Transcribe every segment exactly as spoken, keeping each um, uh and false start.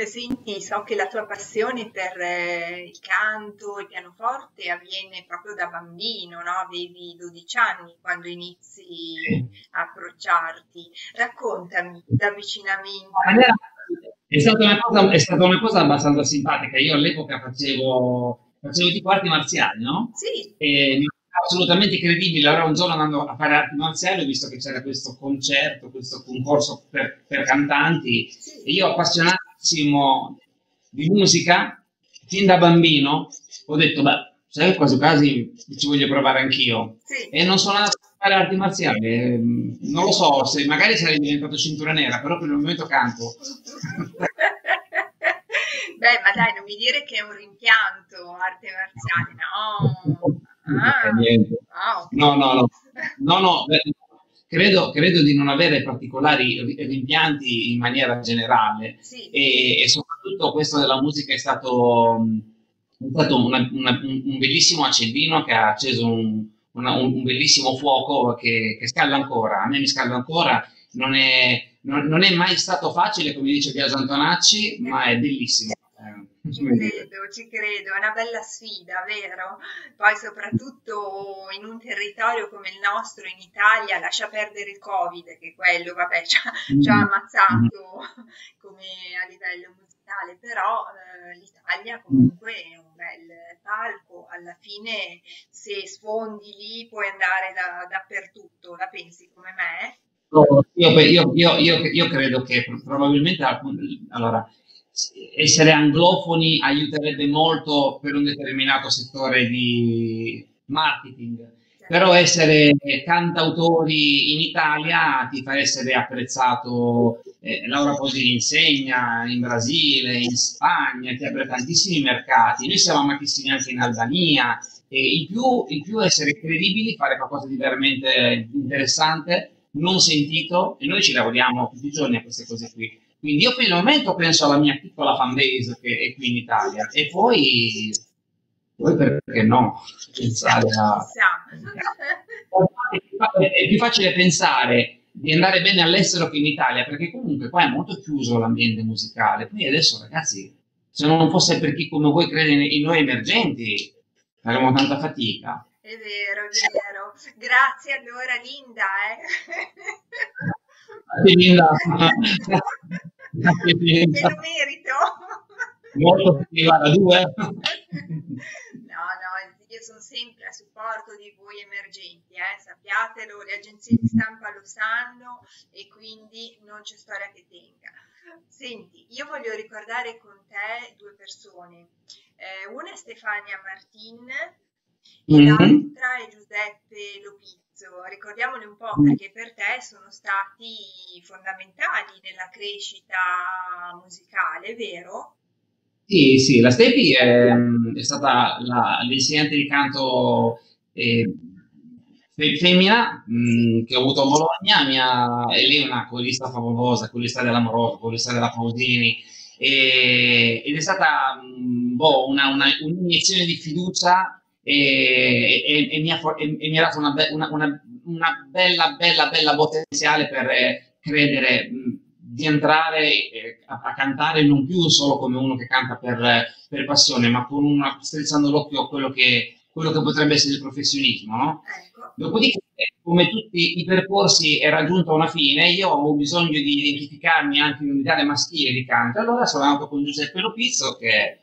Senti, so che la tua passione per eh, il canto, il pianoforte avviene proprio da bambino, no? Avevi dodici anni quando inizi a approcciarti. Raccontami d'avvicinamento. È stata una cosa, è stata una cosa abbastanza simpatica. Io all'epoca facevo, facevo tipo arti marziali, no? Sì, E mi sembrava assolutamente credibile. Allora un giorno andando a fare arti marziali ho visto che c'era questo concerto, questo concorso per, per cantanti sì, e io appassionatissimo di musica, fin da bambino, ho detto, beh, sai, quasi quasi ci voglio provare anch'io. sì. E non sono andato a fare arti marziali, ehm, non lo so, se magari sarei diventato cintura nera, però per il momento canto. Beh, ma dai, non mi dire che è un rimpianto, arte marziale, no. Eh, Ah, niente. ah, ok. No, no, no, no, no, beh, credo, credo di non avere particolari ri- rimpianti in maniera generale Sì, e, e soprattutto questo della musica è stato, mh, è stato una- una- un, un bellissimo accendino che ha acceso un, una- un- un bellissimo fuoco che, che scalda ancora. A me mi scalda ancora, non è, non- non è mai stato facile, come dice Biagio Antonacci, è ma è vero. bellissimo. Eh, Ci come dire. credo, ci credo, è una bella sfida, vero? Poi soprattutto in un territorio come il nostro, in Italia, lascia perdere il Covid, che quello, vabbè, ci ha, ci ha Mm, mm, ammazzato come a livello musicale, però eh, l'Italia mm. comunque è un bel palco, alla fine se sfondi lì puoi andare da- dappertutto, la pensi come me? Io, io- io- io- io credo che pro- probabilmente alcun- allora, essere anglofoni aiuterebbe molto per un determinato settore di marketing, però Certo. essere cantautori in Italia ti fa essere apprezzato. Eh, Laura Pausini insegna in Brasile, in Spagna, ti apre tantissimi mercati. Noi siamo amatissimi anche in Albania. E il più, il più essere credibili, fare qualcosa di veramente interessante, non sentito, e noi ci lavoriamo tutti i giorni a queste cose qui. Quindi io per il momento penso alla mia piccola fanbase che è qui in Italia e poi, poi perché no, Ci pensare siamo, ci a... siamo. È più facile pensare di andare bene all'estero che in Italia, perché comunque qua è molto chiuso l'ambiente musicale. Poi adesso, ragazzi, se non fosse per chi come voi crede in in noi emergenti, faremo tanta fatica. È vero, è vero. Grazie allora Linda, eh. Grazie Linda. Grazie Me Linda. lo merito. Molto sì, guarda, due. No, no, io sono sempre a supporto di voi emergenti, eh, sappiatelo, le agenzie di stampa lo sanno e quindi non c'è storia che tenga. Senti, io voglio ricordare con te due persone. Eh, una è Stefania Martin e Mhm. l'altra è Giuseppe Lopizzo. Ricordiamoli un po' perché per te sono stati fondamentali nella crescita musicale, vero? Sì, sì, la Stepi è, è stata la- l'insegnante di canto eh, fe- femmina Sì, mh, che ho avuto a Bologna, mia, e lei è una corista favolosa, corista dell'Amoroso, corista della Pausini, e- ed è stata mh, boh, una- una- un'iniezione di fiducia e, e- e mi ha, for- e- e mi ha dato una, be- una- una- una bella, bella, bella potenziale per eh, credere mh, di entrare eh, a, a cantare non più solo come uno che canta per, eh, per passione, ma con una, strizzando l'occhio a quello che, quello che potrebbe essere il professionismo, no? ecco. Dopodiché, come tutti i percorsi, era giunta a una fine, io avevo bisogno di identificarmi anche in un'idea maschile di canto, allora sono andato con Giuseppe Lopizzo, che è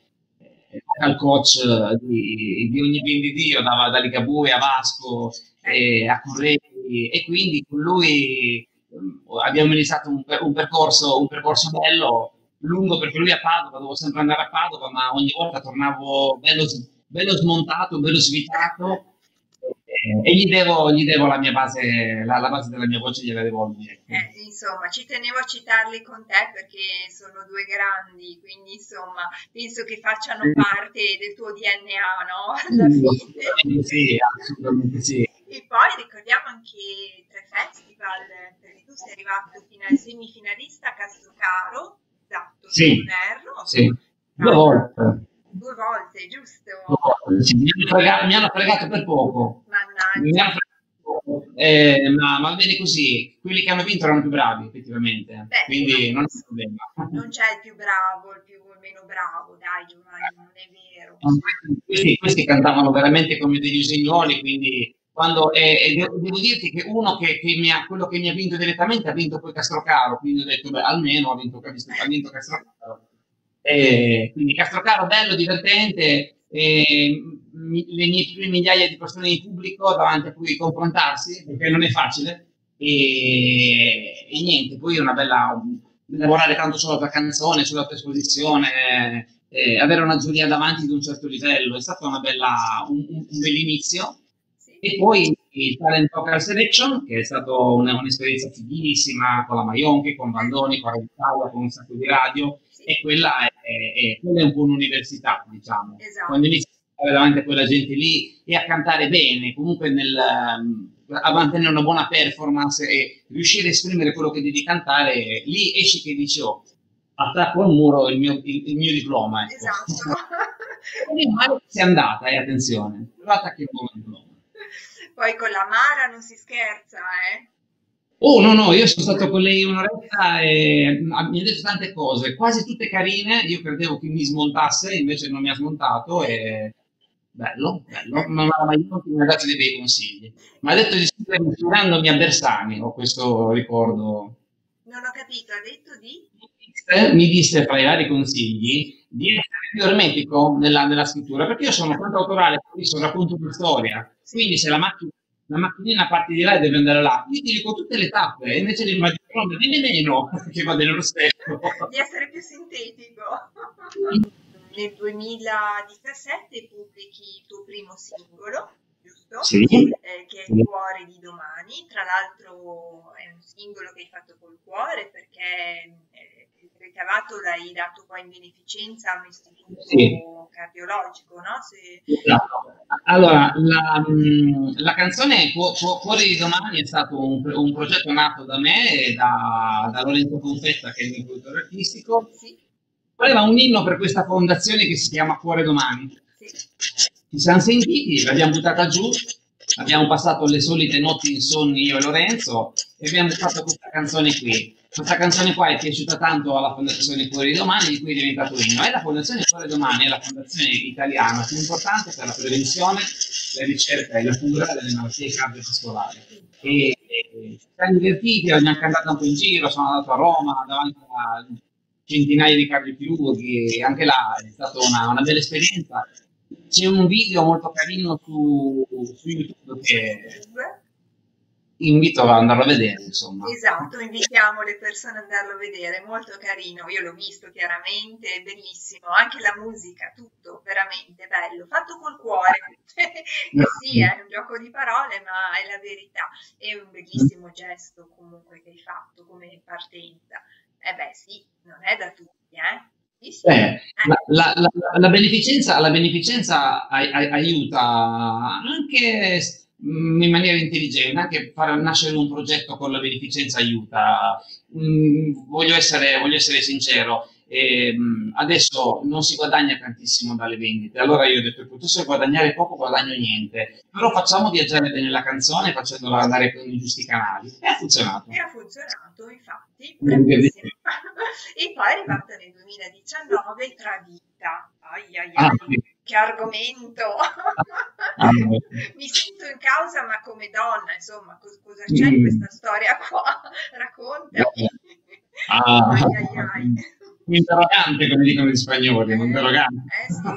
il coach di, di ogni ben di Dio, da, da Ligabue a Vasco Eh, e a Corretti, e quindi con lui mh, abbiamo iniziato un, per- un percorso, un percorso bello, lungo perché lui è a Padova, dovevo sempre andare a Padova, ma ogni volta tornavo bello, s- bello smontato, bello svitato eh, e gli devo, gli devo la mia base, la, la base della mia voce gliela devo a lui, ecco. eh, insomma, ci tenevo a citarli con te perché sono due grandi, quindi insomma, penso che facciano parte del tuo D N A, no? Alla Sì, fine. assolutamente sì, assolutamente sì. E poi ricordiamo anche tre festival, perché tu sei arrivato fino al semifinalista a Castrocaro, esatto, se non Sì, erro, sì, due no, volte. due volte, giusto? Due volte, sì. Mi hanno fregato, mi hanno fregato per poco. Mi Mannaggia. hanno fregato per poco. Eh, ma va bene così, quelli che hanno vinto erano più bravi effettivamente, Beh, quindi non è un non problema. c'è il più bravo, il più il meno bravo, dai, ormai non è vero. Questi, questi cantavano veramente come degli usignoli, quindi quando, e, e devo, devo dirti che uno che, che mi ha, quello che mi ha vinto direttamente ha vinto poi Castrocaro, quindi ho detto, beh, almeno ha vinto, ha vinto Castrocaro. E, quindi Castrocaro bello, divertente, e, mi- le mie prime migliaia di persone in pubblico davanti a cui confrontarsi, perché non è facile, e, e niente, poi una bella, lavorare tanto sulla tua canzone, sulla tua esposizione, eh, avere una giuria davanti di un certo livello, è stato una bella, un, un, un bell'inizio. Sì, E poi il Talent Vocal Selection, che è stata un'esperienza fighissima con la Maionchi, con Bandoni, con Radio Italia, con un sacco di radio, sì, e quella è, è, quella è un po' un'università, diciamo. Quando esatto. inizi a stare davanti a quella gente lì e a cantare bene, comunque nel, a mantenere una buona performance e riuscire a esprimere quello che devi cantare, lì esci che dici, oh, attacco al muro il mio, il, il mio diploma, ecco. Esatto. Quindi male che sia andata, e eh, attenzione, però attacchi il muro il diploma. Poi con la Mara non si scherza, eh? Oh no, no, io sono stato con lei un'oretta e mi ha detto tante cose, quasi tutte carine, io credevo che mi smontasse, invece non mi ha smontato e bello, bello, ma mai mi ha dato dei bei consigli. Mi ha detto di scrivere ispirandomi a Bersani, ho questo ricordo. Non ho capito, ha detto di? disse, mi disse fra i vari consigli di essere più ermetico nella, nella scrittura, perché io sono cantautorale, quindi sono racconto una storia, Sì, quindi se la macchina la macchinina parte di là e deve andare là, io ti dico tutte le tappe, e invece di immaginare di meno, che va bene lo stesso. di essere più sintetico. Nel duemiladiciassette pubblichi il tuo primo singolo, giusto? Sì, Eh, che è Il sì. cuore di domani. Tra l'altro è un singolo che hai fatto col cuore perché eh, il ricavato l'hai dato poi in beneficenza a un Sì. istituto cardiologico, no? Se... Esatto. Allora, la, mh, la canzone Cu- Cu- Cuore di domani è stato un, un progetto nato da me e da, da Lorenzo Confetta, che è il mio produttore artistico. Sì, Voleva un inno per questa fondazione che si chiama Cuore Domani. sì, Ci siamo sentiti, l'abbiamo buttata giù, abbiamo passato le solite notti insonni io e Lorenzo e abbiamo fatto questa canzone qui. Questa canzone qua è piaciuta tanto alla Fondazione Cuore di Domani, di cui è diventato inno. E la Fondazione Cuore di Domani è la fondazione italiana più importante per la prevenzione, la ricerca e la cura delle malattie cardiovascolari. E, e ci siamo divertiti, abbiamo cantato un po' in giro, sono andato a Roma davanti a centinaia di cardiochirurghi, e anche là è stata una, una bella esperienza. C'è un video molto carino su, su YouTube su che YouTube. invito ad andarlo a vedere, insomma. Esatto, invitiamo le persone ad andarlo a vedere, è molto carino, io l'ho visto chiaramente, è bellissimo, anche la musica, tutto veramente bello, fatto col cuore. E sì, è un gioco di parole, ma è la verità, è un bellissimo gesto comunque che hai fatto come partenza. Eh beh sì, non è da tutti, eh? Sì, sì. Eh, la, Eh, la- la- la beneficenza, la beneficenza ai- ai- aiuta anche mm, in maniera intelligente, anche far nascere un progetto con la beneficenza aiuta. Mm, voglio essere, voglio essere sincero, ehm, adesso non si guadagna tantissimo dalle vendite, allora io ho detto piuttosto che guadagnare poco guadagno niente, però facciamo viaggiare bene la canzone facendola andare con i giusti canali. E ha funzionato. e ha funzionato, infatti, Non per bravissimo. dire. E poi è arrivata nel duemiladiciannove Tradita. Ai ai Ah, ai, sì. che argomento! Ah, no. Mi sento in causa, ma come donna, insomma, cos- cosa c'è in Mm. questa storia qua? Raccontami. Ah, Ai ai ai. un interrogante, come dicono gli spagnoli, un Eh, interrogante. eh sì.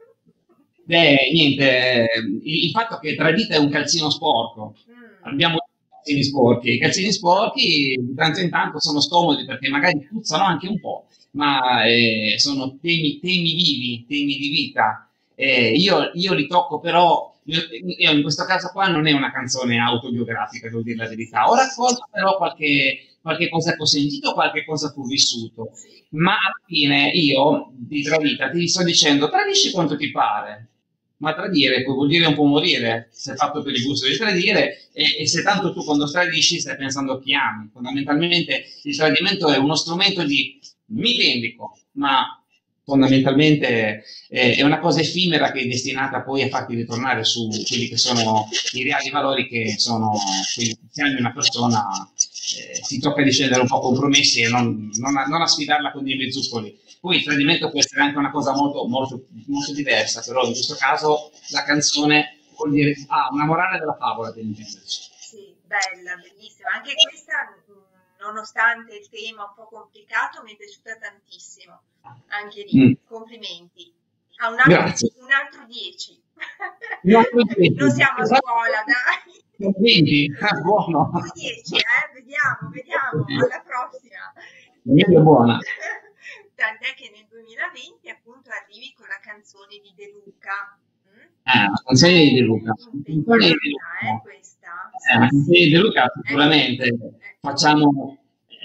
Beh, niente, il, il fatto che Tradita è un calzino sporco, Mm, abbiamo i calzini sporchi, i calzini sporchi di tanto in tanto sono scomodi perché magari puzzano anche un po', ma eh, sono temi, temi vivi, temi di vita. Eh, io, io li tocco però, io, io in questo caso qua non è una canzone autobiografica, devo dire la verità, ho raccolto però qualche, qualche cosa che ho sentito, qualche cosa che ho vissuto, sì, ma alla fine io di Tradita ti sto dicendo tradisci quanto ti pare, ma tradire poi vuol dire un po' morire, se è fatto per il gusto di tradire, e, e se tanto tu quando tradisci stai pensando a chi ami. Fondamentalmente il tradimento è uno strumento di mi vendico, ma fondamentalmente eh, è una cosa effimera che è destinata poi a farti ritornare su quelli che sono i reali valori, che sono quelli che se ami una persona eh, ti tocca di scendere un po' compromessi e non, non, a, non a sfidarla con dei mezzuccoli. Poi il tradimento può essere anche una cosa molto, molto, molto diversa, però in questo caso la canzone vuol dire, ah, una morale della favola, per intenderci. Sì, bella, bellissima. Anche questa, mh, nonostante il tema un po' complicato, mi è piaciuta tantissimo. Anche lì, Mm. complimenti. Ha un altro, Grazie. un altro dieci. Un altro dieci. Non siamo a scuola, dai. venti, ah, buono. Un dieci, eh? Vediamo, vediamo. Alla prossima. La media è buona. Tant'è che nel duemilaventi appunto arrivi con la canzone di De Luca. Mm? Eh, la canzone di De Luca. Impegnata, eh, questa. Eh, la canzone di De Luca sicuramente Eh, facciamo,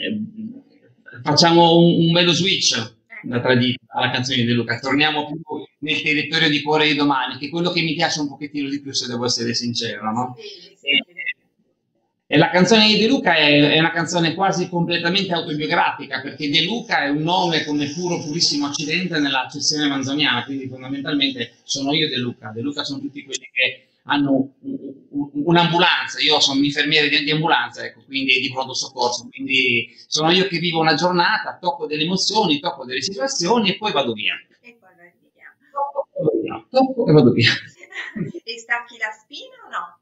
eh, facciamo un, un bello switch eh, da tradita alla canzone di De Luca. Torniamo più nel territorio di Cuore di Domani, che è quello che mi piace un pochettino di più, se devo essere sincero, no? si vede, si E, vede. e la canzone di De Luca è, è una canzone quasi completamente autobiografica, perché De Luca è un nome come puro, purissimo accidente nella cessione manzoniana, quindi fondamentalmente sono io De Luca. De Luca sono tutti quelli che hanno un'ambulanza, io sono un infermiere di, di ambulanza, ecco, quindi di pronto soccorso, quindi sono io che vivo una giornata, tocco delle emozioni, tocco delle situazioni e poi vado via. E poi vai via. Tocco e vado via. Tocco e vado via. E stacchi la spina o no?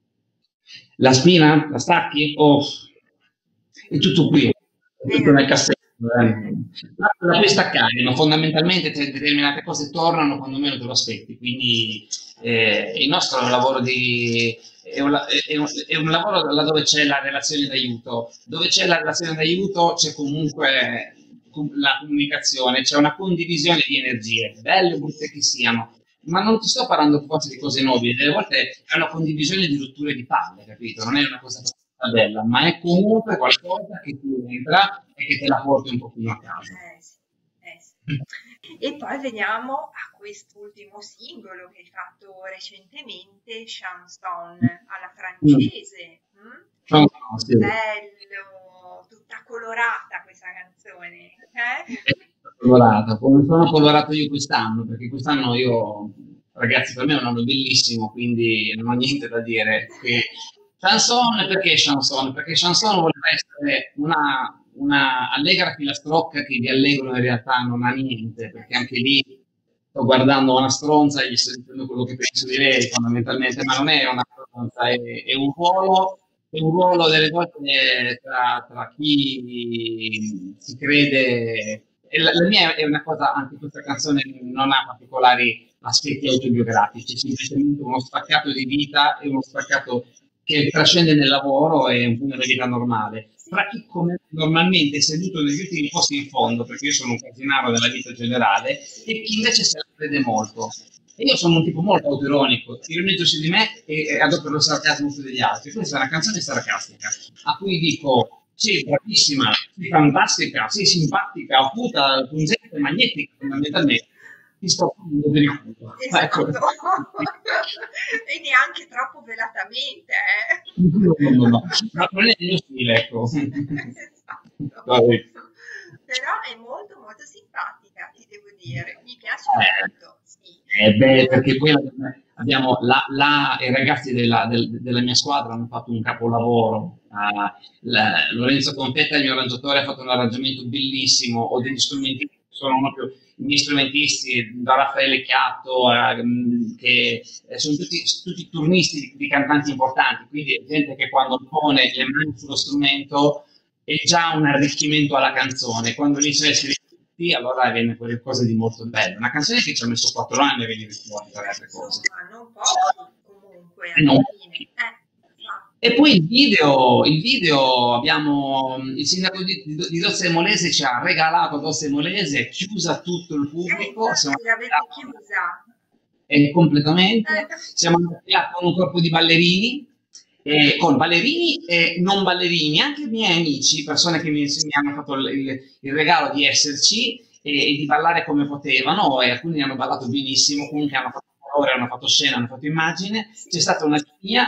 La spina? La stacchi? Oh, è tutto qui, è tutto nel cassetto. Eh. La la puoi staccare, ma fondamentalmente te- determinate cose tornano quando meno te lo aspetti. Quindi eh, il nostro è un lavoro di è un, la- è un- è un lavoro laddove c'è la relazione d'aiuto. Dove c'è la relazione d'aiuto c'è comunque com- la comunicazione, c'è una condivisione di energie, belle o brutte che siano. Ma non ti sto parlando forse di cose nobili, delle volte è una condivisione di rotture di palle, capito? Non è una cosa bella, ma è comunque qualcosa che ti entra e che te la porti un pochino a casa. Eh sì, eh sì. E poi veniamo a quest'ultimo singolo che hai fatto recentemente, Chanson alla francese. Mm? No, no, sì. Bello, tutta colorata questa canzone. Eh? Colorata, come sono colorato io quest'anno, perché quest'anno io, ragazzi, per me è un anno bellissimo, quindi non ho niente da dire. Che chanson, perché chanson? Perché chanson voleva essere una, una allegra filastrocca che di allegro in realtà non ha niente, perché anche lì sto guardando una stronza e gli sto dicendo quello che penso di lei fondamentalmente, ma non è una stronza, è, è un ruolo, è un ruolo delle volte tra, tra chi si crede. E la, la mia è una cosa, anche questa canzone non ha particolari aspetti autobiografici, è semplicemente uno spaccato di vita e uno spaccato che trascende nel lavoro e un po' nella vita normale. Tra chi come normalmente è seduto negli ultimi posti in fondo, perché io sono un casinaro della vita generale, e chi invece se la crede molto. E io sono un tipo molto autoironico, ironizzo su di me e, e adopero il sarcasmo su degli altri. Questa è una canzone sarcastica, a cui dico, sì, bravissima, sì, fantastica, sì, simpatica, acuta, pungente, magnetica, fondamentalmente. Ti sto prendendo per il culo. Esatto. Ecco. E neanche troppo velatamente, eh? No, no, no, no. Ma non è il mio stile, ecco. Esatto. Vabbè. Però è molto molto simpatica, ti devo dire, mi piace Eh, molto, sì. eh, beh, perché poi abbiamo la, la- i ragazzi della, del- della mia squadra hanno fatto un capolavoro. Ah, la- Lorenzo Competta, il mio arrangiatore, ha fatto un arrangiamento bellissimo. Ho degli strumenti che sono proprio i miei strumentisti, da Raffaele Chiatto, a, mm, che eh, sono tutti, tutti turnisti di, di cantanti importanti, quindi è gente che quando pone le mani sullo strumento è già un arricchimento alla canzone. Quando inizia a essere tutti, allora viene qualcosa di molto bello. Una canzone che ci ha messo quattro anni a venire fuori, tra le altre cose. Insomma, non poco comunque, Eh, alla no. fine. Eh, infatti. E poi il video, il video abbiamo, il sindaco di, di, di Dosse Molese ci ha regalato Dosse Molese, chiusa tutto il Eh, pubblico, siamo infatti l'avete andati chiusa. eh, completamente, Eh, siamo andati là con un corpo di ballerini, eh, con ballerini e non ballerini, anche miei amici, persone che mi, mi hanno fatto il, il- il regalo di esserci e, e di ballare come potevano, e alcuni hanno ballato benissimo, comunque hanno fatto colore, hanno fatto scena, hanno fatto immagine. C'è sì. stata una mia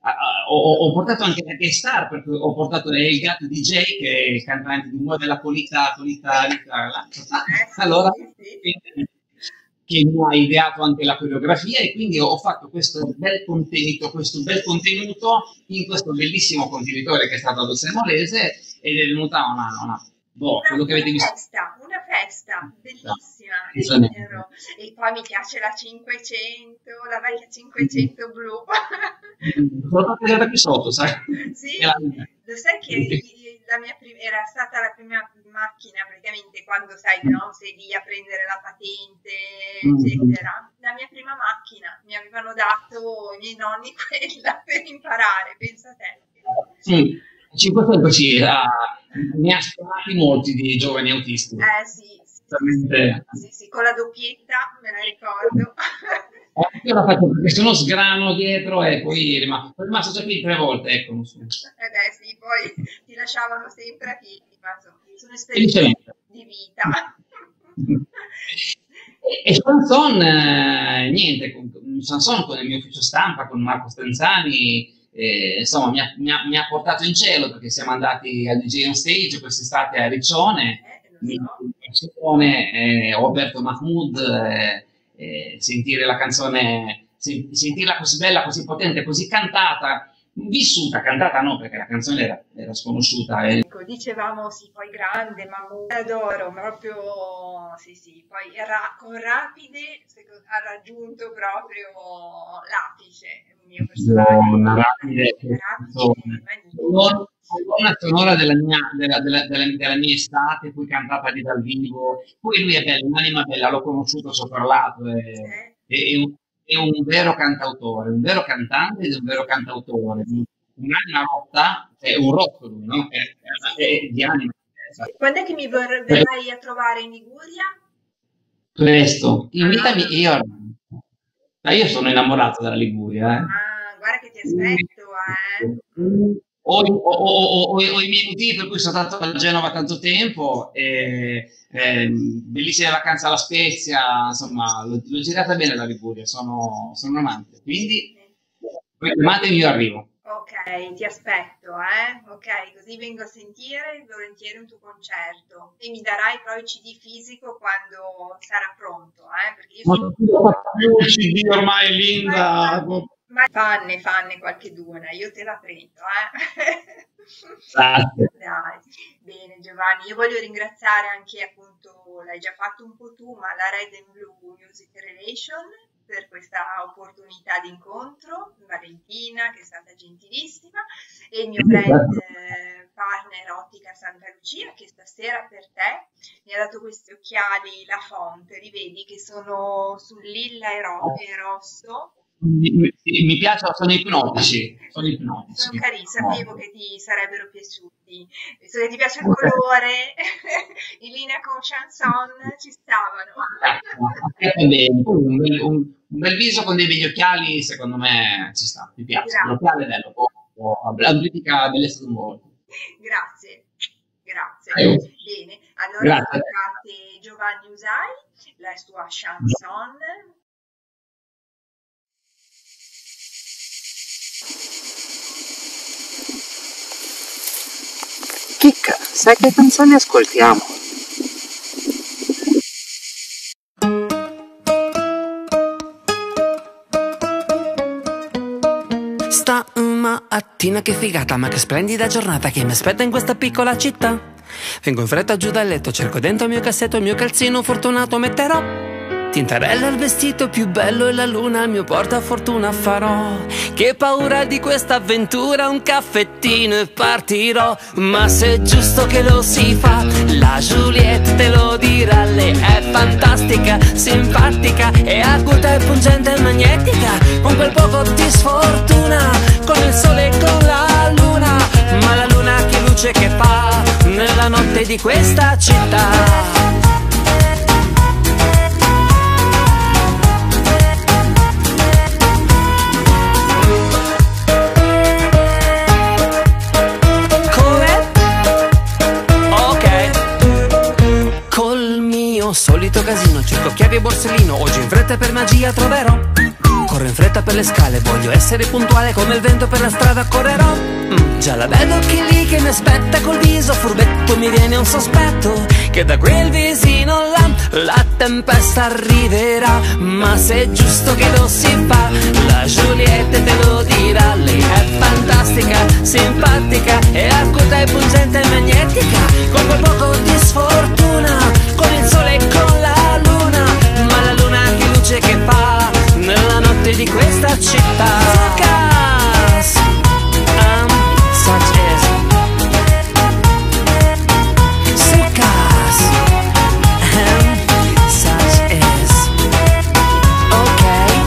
ho, ho portato anche delle star, perché ho portato il gatto D J, che è il cantante di una della Polita, Polita, Polita allora, che mi ha ideato anche la coreografia, e quindi ho fatto questo bel contenuto, questo bel contenuto in questo bellissimo contenitore che è stato Adolfo Molese, ed è venuta una, una boh, una, quello che avete una visto. Festa, una festa bellissima, no. vero. E poi mi piace la cinquecento, la vecchia cinquecento blu. Sono stata qui sotto, sai? Sì, lo sai che la mia prima, era stata la prima macchina praticamente quando, sai, no, sei lì a prendere la patente, eccetera. La mia prima macchina, mi avevano dato i miei nonni quella per imparare, pensa a te. Sì, cinquecento sì, ah, ne ha suonati molti di giovani autisti. Eh sì, sì, sì, sì, sì, con la doppietta, me la ricordo. Eh, io la faccio perché sono sgrano dietro e poi è rimasto, è rimasto già qui tre volte, ecco. Non so. Eh beh sì, poi ti lasciavano sempre a piedi, ma insomma, sono esperienze di vita. E Sanson, eh, niente, con, Sanson con il mio ufficio stampa, con Marco Stenzani, eh, insomma mi ha, mi, ha, mi ha portato in cielo, perché siamo andati al D J on Stage quest'estate a Riccione, eh, so. eh, Roberto Mahmoud, eh, eh, sentire la canzone, se, sentirla così bella, così potente, così cantata, vissuta, cantata no, perché la canzone era, era sconosciuta. Eh. Ecco, dicevamo sì, poi grande, Mahmoud, adoro, proprio, sì sì, poi era con Rapide, ha raggiunto proprio l'apice, il mio personaggio. No, Rapide, Rapide una sonora della mia, della, della, della, della mia estate, poi cantata lì dal vivo, poi lui è bello, un'anima bella, l'ho conosciuto, ci ho parlato, è, sì. è, un, è un vero cantautore, un vero cantante ed è un vero cantautore, un'anima rotta, è un rotto lui, no? È, è, è di anima. Quando è che mi verrai a trovare in Liguria? Presto, invitami, ah. io, io sono innamorato della Liguria. Eh. Ah, guarda che ti aspetto, eh. Ho, ho, ho, ho i miei motivi per cui sono stato a Genova tanto tempo, e, e, bellissime vacanze alla Spezia, insomma, l'ho, l'ho girata bene la Liguria, sono, sono un amante, quindi chiamatemi, io arrivo. Ok, ti aspetto, eh? Ok, così vengo a sentire volentieri un tuo concerto e mi darai poi il C D fisico quando sarà pronto, eh? Perché io sono... Ma più il C D ormai, Linda! Ma fanne, fanne qualche duna, io te la prendo, eh? Grazie. Dai. Bene Giovanni, io voglio ringraziare anche, appunto, l'hai già fatto un po' tu, ma la Red and Blue Music Relation per questa opportunità di incontro, Valentina che è stata gentilissima, e il mio brand eh, partner Ottica Santa Lucia che stasera per te mi ha dato questi occhiali La Fonte, li vedi che sono sul lilla e, ro e rosso. Mi, mi, mi piacciono, sono ipnotici, sono ipnotici. Sono carini, sapevo che ti sarebbero piaciuti, visto che ti piace il colore, in linea con Chanson ci stavano. Bene. Un, bel, un, un bel viso con dei begli occhiali, secondo me ci sta, mi piace. L'occhiale è bello, amplifica la bellezza d'un volto. Grazie, grazie. Aiuto. Bene, allora ascoltate Giovanni Usai, la sua Chanson. Chicca, sai che canzoni ascoltiamo? Stamattina che figata, ma che splendida giornata che mi aspetta in questa piccola città. Vengo in fretta giù dal letto, cerco dentro il mio cassetto il mio calzino fortunato, metterò tintarella il vestito più bello e la luna al mio portafortuna farò. Che paura di questa avventura, un caffettino e partirò. Ma se è giusto che lo si fa, la Juliette te lo dirà. Lei è fantastica, simpatica e acuta e pungente e magnetica. Con quel poco di sfortuna, con il sole e con la luna. Ma la luna che luce che fa nella notte di questa città. Solito casino, cerco chiavi e borsellino, oggi in fretta per magia troverò corro in fretta per le scale, voglio essere puntuale come il vento per la strada correrò. mm, Già la vedo che lì che mi aspetta col viso furbetto, mi viene un sospetto che da quel visino là la tempesta arriverà. Ma se è giusto che lo si fa, la Giulietta te lo dirà. Lei è fantastica, simpatica e acuta e pungente e magnetica, con quel poco di sfortuna, con il sole e con la luna. Ma la luna che luce che fa nella notte di questa città. Succas, um, such is Succas, um, such is ok.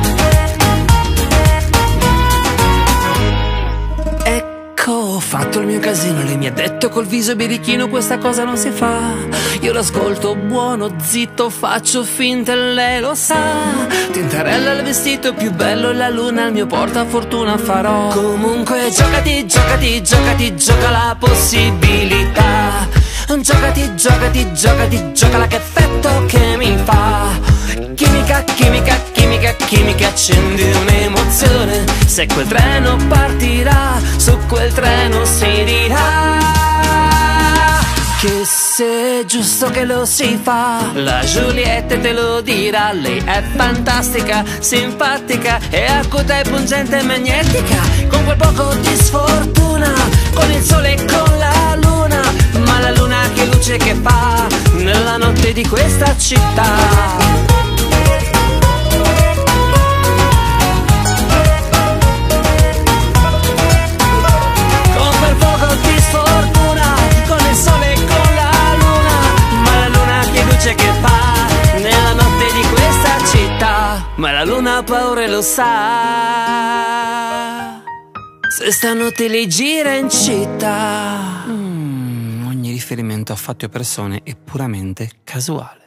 Ecco, ho fatto il mio casino, lei mi ha detto col viso birichino questa cosa non si fa. Io l'ascolto buono, zitto, faccio finta e lei lo sa. Tintarella il vestito più bello e la luna al mio portafortuna farò. Comunque giocati, giocati, giocati, gioca la possibilità. Giocati, giocati, giocati, gioca che effetto che mi fa. Chimica, chimica, chimica, chimica, accendi un'emozione. Se quel treno partirà, su quel treno si dirà che se è giusto che lo si fa, la Giulietta te lo dirà. Lei è fantastica, simpatica e acuta e pungente e magnetica, con quel poco di sfortuna, con il sole e con la luna. Ma la luna che luce che fa nella notte di questa città. Ma la luna ha paura e lo sa. Se stanotte lei gira in città. mm, Ogni riferimento a fatti o persone è puramente casuale.